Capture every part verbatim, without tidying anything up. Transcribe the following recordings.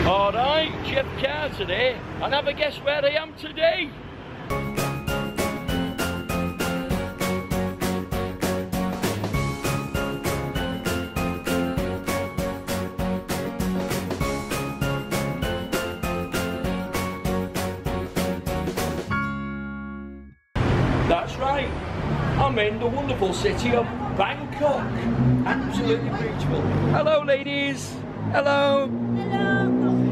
Alright, Geoff Carter here, and have a guess where I am today? That's right, I'm in the wonderful city of Bangkok. Absolutely beautiful. Hello ladies, hello. Hello.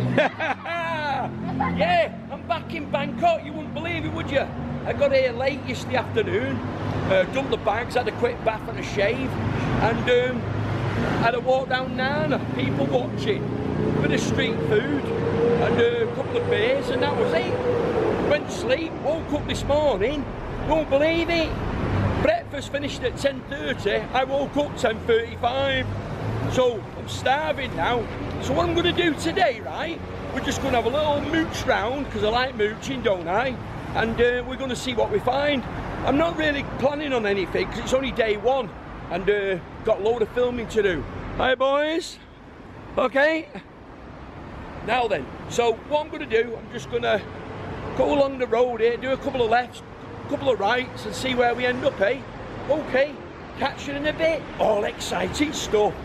Yeah, I'm back in Bangkok, you wouldn't believe it, would you? I got here late yesterday afternoon, uh, dumped the bags, had a quick bath and a shave, and um, had a walk down Nana, people watching, a bit of street food, and uh, a couple of beers, and that was it. Went to sleep, woke up this morning, won't believe it. Breakfast finished at ten thirty, I woke up ten thirty-five. So I'm starving now. So what I'm going to do today, right, we're just going to have a little mooch round, because I like mooching, don't I? And uh, we're going to see what we find. I'm not really planning on anything, because it's only day one, and uh, got a load of filming to do. Hi boys. Okay. Now then, so what I'm going to do, I'm just going to go along the road here, do a couple of lefts, a couple of rights, and see where we end up, eh? Okay, catch you in a bit. All exciting stuff.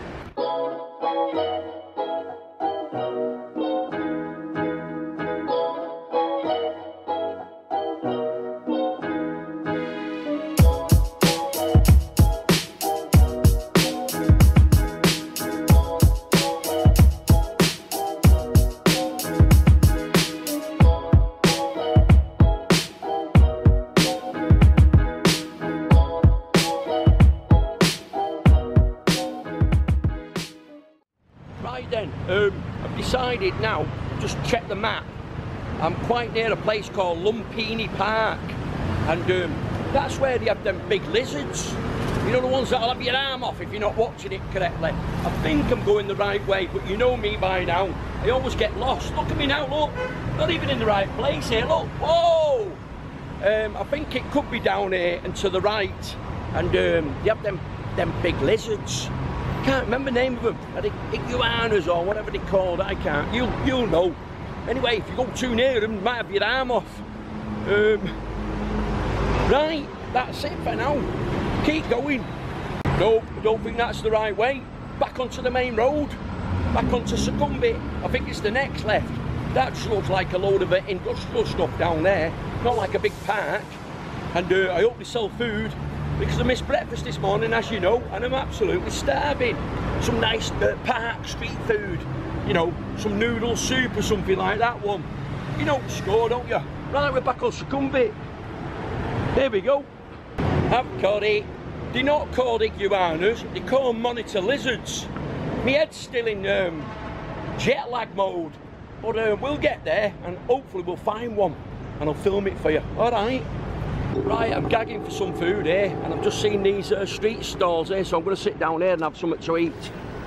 Then, um, I've decided now, just check the map, I'm quite near a place called Lumpini Park, and um, that's where they have them big lizards, you know, the ones that'll have your arm off if you're not watching it correctly. I think I'm going the right way, but you know me by now, I always get lost. Look at me now, look, not even in the right place here, look, whoa! Um, I think it could be down here and to the right, and um, they have them, them big lizards. Can't remember the name of them, are they iguanas or whatever they called, I can't, you'll, you'll know. Anyway, if you go too near them, you might have your arm off. Um, right, that's it for now. Keep going. No, I don't think that's the right way. Back onto the main road, back onto Sukhumvit. I think it's the next left. That just looks like a load of industrial stuff down there, not like a big park. And uh, I hope they sell food, because I missed breakfast this morning, as you know, and I'm absolutely starving. Some nice uh, park street food, you know, some noodle soup or something like that one. You know the score, don't you? Right, we're back on Sukhumvit. There we go. I've got it. They're not called iguanas, they call them monitor lizards. My head's still in um, jet lag mode, but uh, we'll get there, and hopefully we'll find one, and I'll film it for you, all right? Right, I'm gagging for some food here, and I've just seen these uh, street stalls here, so I'm going to sit down here and have something to eat.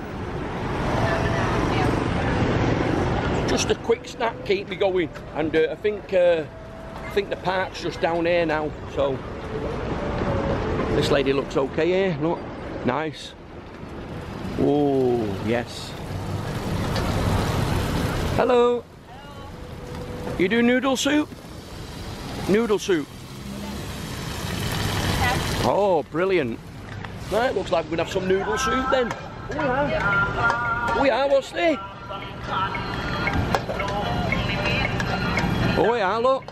Just a quick snack, keep me going, and uh, I think uh, I think the park's just down here now, so this lady looks okay here, look, nice. Oh, yes. Hello. Hello. You do noodle soup? Noodle soup. Oh, brilliant. Right, looks like we're going to have some noodle soup then. Oh, yeah. Oh, yeah, what's this? Oh, yeah, look.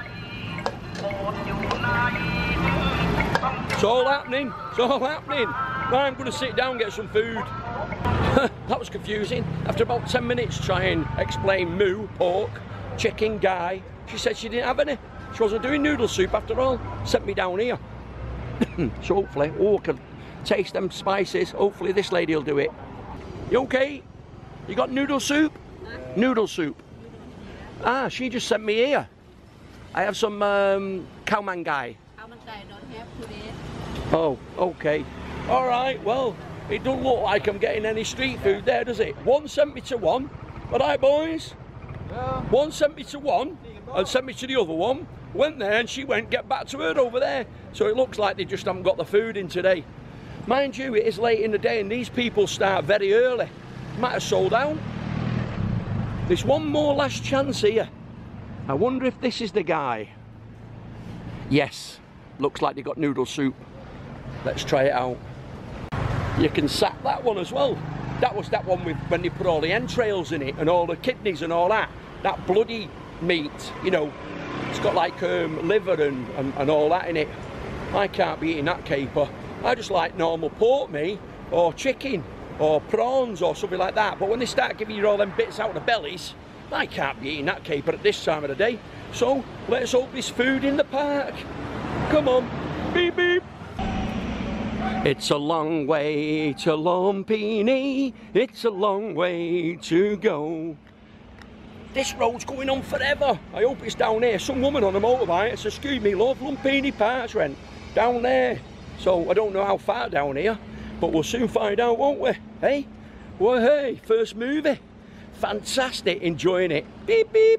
It's all happening. It's all happening. Right, I'm going to sit down and get some food. That was confusing. After about ten minutes trying to explain moo, pork, chicken, guy, she said she didn't have any. She wasn't doing noodle soup after all. Sent me down here. So hopefully, oh, I can taste them spices. Hopefully this lady will do it. You okay? You got noodle soup? Huh? Noodle soup. Ah, she just sent me here. I have some um, cow mangai. Cow mangai don't have today. Oh, okay. All right, well, it don't look like I'm getting any street food there, does it? One sent me to one. All right, boys? Yeah. One sent me to one and sent me to the other one. Went there and she went, get back to her over there. So it looks like they just haven't got the food in today. Mind you, it is late in the day and these people start very early. Might have sold out. There's one more last chance here. I wonder if this is the guy. Yes, looks like they got noodle soup. Let's try it out. You can sack that one as well. That was that one with when they put all the entrails in it and all the kidneys and all that. That bloody meat, you know, it's got like um, liver and, and, and all that in it. I can't be eating that caper. I just like normal pork meat or chicken or prawns or something like that. But when they start giving you all them bits out of the bellies, I can't be eating that caper at this time of the day. So let's hope there's food in the park. Come on, beep beep. It's a long way to Lumpini. It's a long way to go. This road's going on forever. I hope it's down here. Some woman on a motorbike says, excuse me love, Lumpini Park's rent down there. So I don't know how far down here, but we'll soon find out, won't we? Hey? Well, hey, first movie. Fantastic, enjoying it. Beep, beep.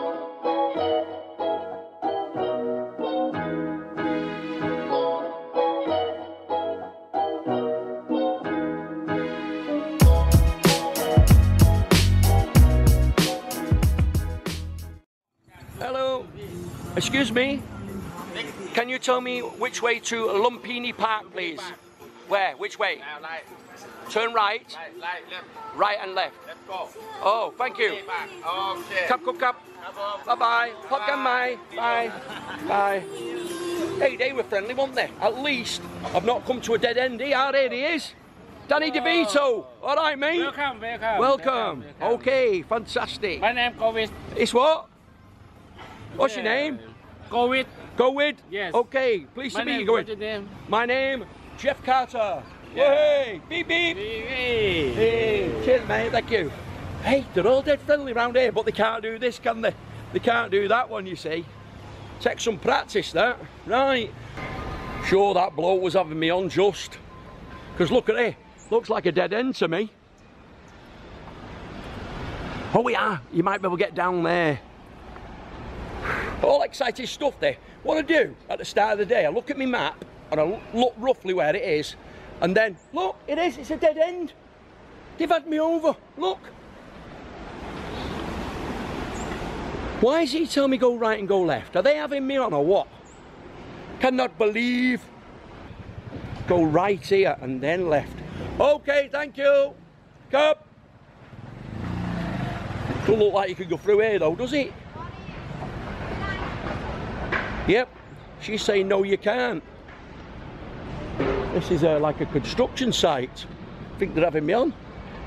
Hello, excuse me. Can you tell me which way to Lumpini Park, please? Where? Which way? Right. Turn right. Right, right, left. Right and left. Let's go. Oh, thank you. Okay. Cup, cup, cup. Bye bye. Hot gun, bye. Bye. Bye. Hey, they were friendly, weren't they? At least I've not come to a dead end here. There he is. Danny DeVito. All right, mate. Welcome, welcome. Welcome. Okay, fantastic. My name Covid. It's what? What's your name? Covid. Go with? Yes. Okay, pleased My to meet name, you. Go what's with. your name? My name, Geoff Carter. Yeah. Hey, beep beep. Hey. Hey, cheers mate, thank you. Hey, they're all dead friendly around here, but they can't do this, can they? They can't do that one, you see. Take some practice, that. Right. Sure, that bloke was having me on just. Because look at it, looks like a dead end to me. Oh yeah, you might be able to get down there. All exciting stuff there. What I do at the start of the day, I look at my map and I look roughly where it is, and then look, it is, it's a dead end. They've had me over, look. Why is he telling me go right and go left? Are they having me on or what? Cannot believe. Go right here and then left. Okay, thank you. Come. Don't look like you can go through here though, does it? Yep, she's saying no you can't. This is uh, like a construction site. I think they're having me on.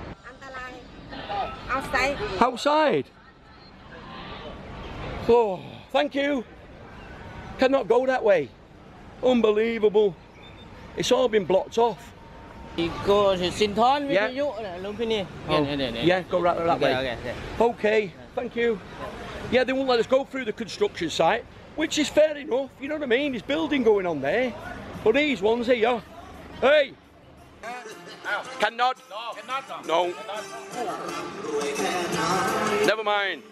Outside. Outside? Oh, thank you. Cannot go that way. Unbelievable. It's all been blocked off. You go to Sinthon, Yeah. Lumpini. Oh, yeah, go right that way. Okay, okay. Okay, thank you. Yeah, they won't let us go through the construction site, which is fair enough, you know what I mean? There's building going on there. But these ones here, hey! Cannot? No, cannot. No. Never mind.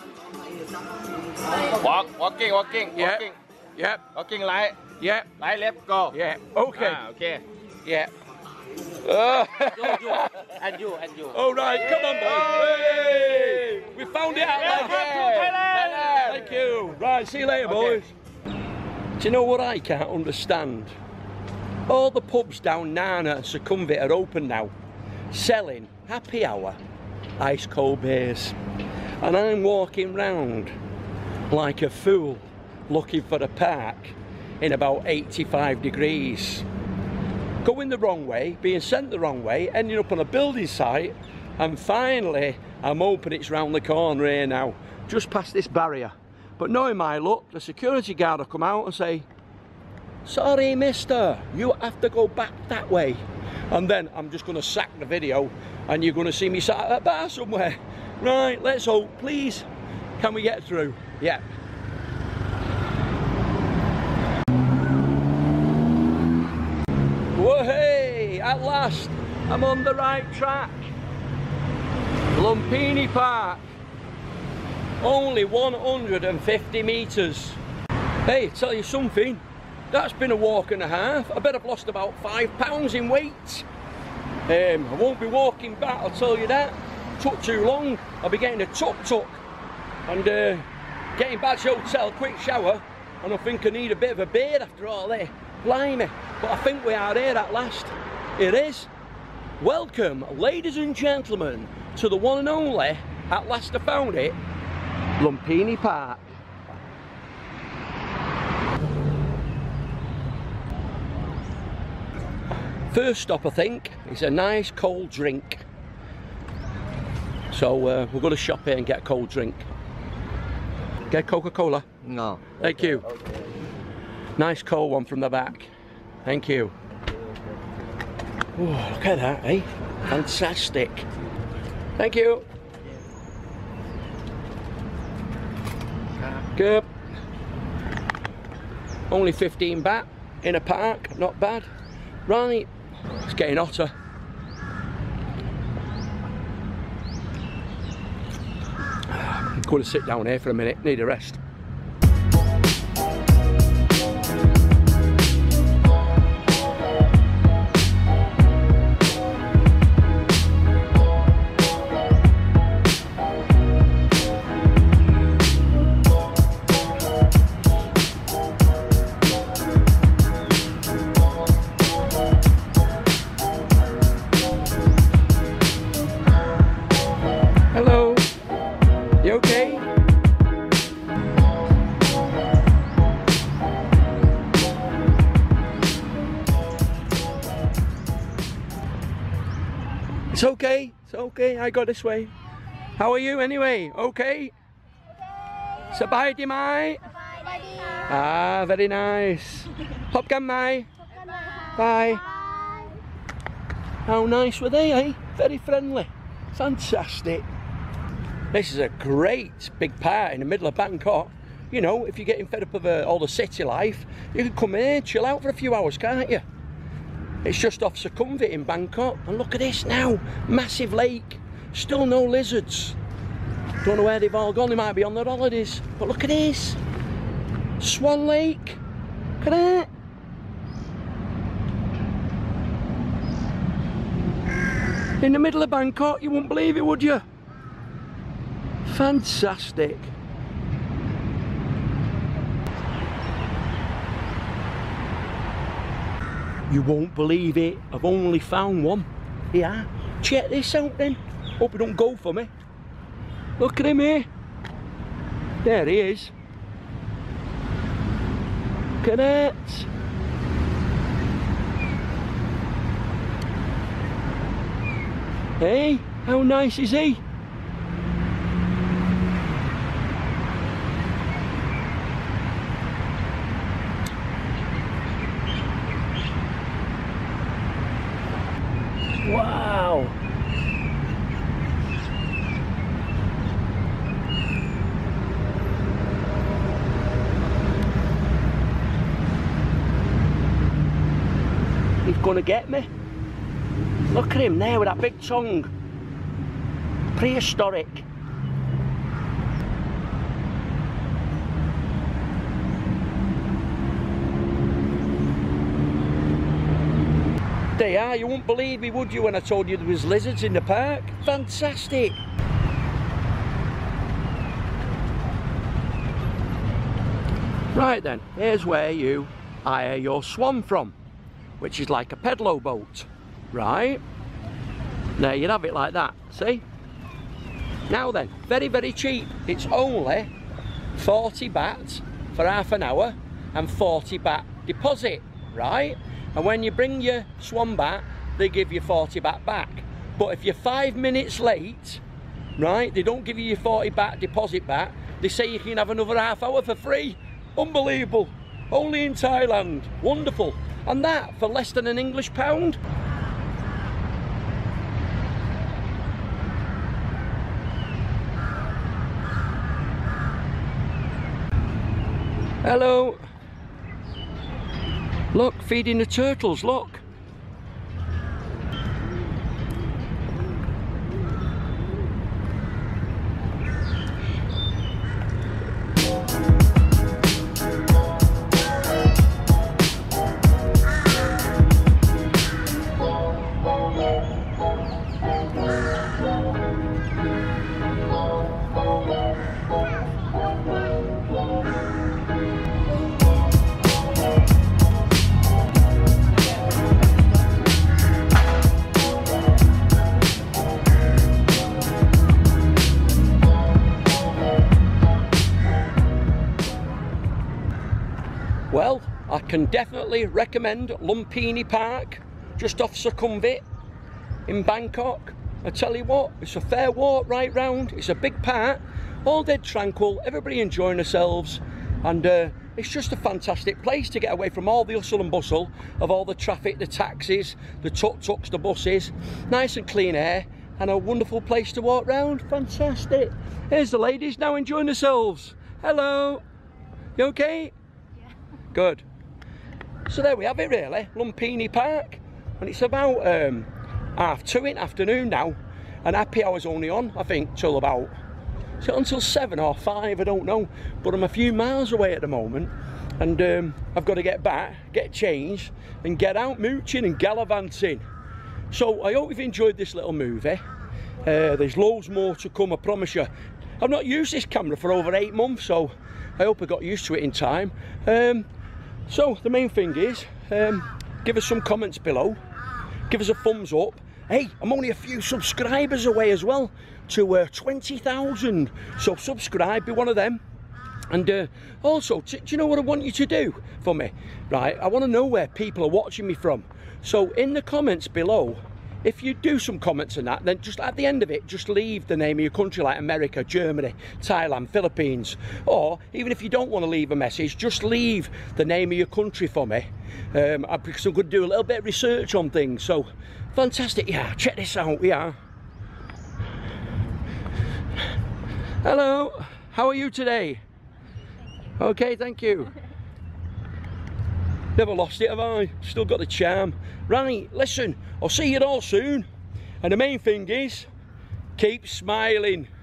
Walk, walking, walking, Yeah. walking. Yep. Walking right. Yeah. Right, left, go. Yeah. Okay. Ah, okay. Yeah. Uh, And you, and you. All right, come on, boys. Hey! We found it out. Welcome lad. to Thailand. Thank you. Right, see you later, boys. Do you know what I can't understand? All the pubs down Nana and Sukhumvit are open now, selling happy hour ice cold beers. And I'm walking round like a fool looking for a park in about eighty-five degrees. Going the wrong way, being sent the wrong way, ending up on a building site, and finally I'm hoping it's round the corner here now, just past this barrier. But knowing my luck, the security guard will come out and say, sorry mister, you have to go back that way. And then I'm just going to sack the video and you're going to see me sat at a bar somewhere. Right, let's hope, please. Can we get through? Yeah. Whoa, hey, at last, I'm on the right track. Lumpini Park. Only one hundred fifty metres. Hey, tell you something, that's been a walk and a half. I bet I've lost about five pounds in weight. Um, I won't be walking back, I'll tell you that. took too long. I'll be getting a tuk-tuk and uh, getting back to the hotel, quick shower, and I think I need a bit of a beard after all this. Blimey. But I think we are here at last. It is. Welcome, ladies and gentlemen, to the one and only, at last I found it, Lumpini Park. First stop, I think, is a nice cold drink. So uh, we'll go to shop here and get a cold drink. Get Coca-Cola? No. Thank okay, you. Okay. Nice cold one from the back. Thank you. Oh, look at that, eh? Fantastic. Thank you. Good. Only fifteen baht in a park, not bad. Right, it's getting hotter. I'm going to sit down here for a minute, need a rest. Hello, you okay? It's okay, it's okay, I go this way. How are you anyway? Okay? Sabai di mai? Ah, very nice. Hop gan mai? Bye. How nice were they, eh? Very friendly. Fantastic. This is a great big park in the middle of Bangkok. You know, if you're getting fed up of uh, all the city life, you can come here and chill out for a few hours, can't you? It's just off Sukhumvit in Bangkok. And look at this now. Massive lake. Still no lizards. Don't know where they've all gone. They might be on their holidays. But look at this. Swan Lake. Look at that. In the middle of Bangkok, you wouldn't believe it, would you? Fantastic. You won't believe it, I've only found one. Yeah, check this out then. Hope it don't go for me. Look at him here. There he is. Look at that. Hey, how nice is he? Wow. He's gonna get me. Look at him there with that big tongue. Prehistoric. They are, you wouldn't believe me, would you, when I told you there was lizards in the park? Fantastic. Right then, here's where you hire your swan from, which is like a pedalo boat, right? There you have it like that, see? Now then, very, very cheap. It's only forty baht for half an hour and forty baht deposit, right? And when you bring your swan back, they give you forty baht back. But if you're five minutes late, right, they don't give you your forty baht deposit back. They say you can have another half hour for free. Unbelievable. Only in Thailand. Wonderful. And that for less than an English pound. Hello. Look, feeding the turtles, look. can definitely recommend Lumpini Park, just off Sukhumvit in Bangkok. I tell you what, it's a fair walk right round. It's a big park, all dead tranquil, everybody enjoying themselves, and uh, it's just a fantastic place to get away from all the hustle and bustle of all the traffic, the taxis, the tuk-tuks, the buses. Nice and clean air, and a wonderful place to walk round. Fantastic. Here's the ladies now enjoying themselves. Hello. You okay? Yeah. Good. So there we have it really, Lumpini Park. And it's about um, half two in the afternoon now. And happy hour's only on, I think, till about, is it until seven or five, I don't know. But I'm a few miles away at the moment. And um, I've got to get back, get changed, and get out mooching and gallivanting. So I hope you've enjoyed this little movie. Uh, there's loads more to come, I promise you. I've not used this camera for over eight months, so I hope I got used to it in time. Um, so the main thing is, um, give us some comments below. Give us a thumbs up. Hey, I'm only a few subscribers away as well to uh, twenty thousand. So subscribe, be one of them. And uh, also, do you know what I want you to do for me? Right, I want to know where people are watching me from. So in the comments below, if you do some comments on that, then just at the end of it, just leave the name of your country, like America, Germany, Thailand, Philippines. Or even if you don't want to leave a message, just leave the name of your country for me. Um, because I'm going to do a little bit of research on things. So, fantastic. Yeah, check this out. Yeah. Hello. How are you today? Okay, thank you. Never lost it, have I? Still got the charm. Right, listen, I'll see you all soon. And the main thing is, keep smiling.